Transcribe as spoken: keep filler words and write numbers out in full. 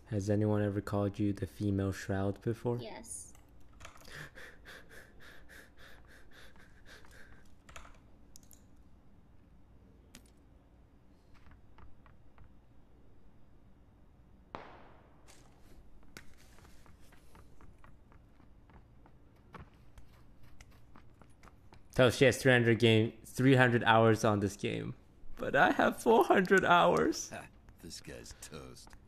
Has anyone ever called you the female shroud before? Yes. Oh, she has three hundred game, three hundred hours on this game, but I have four hundred hours. Ha, this guy's toast.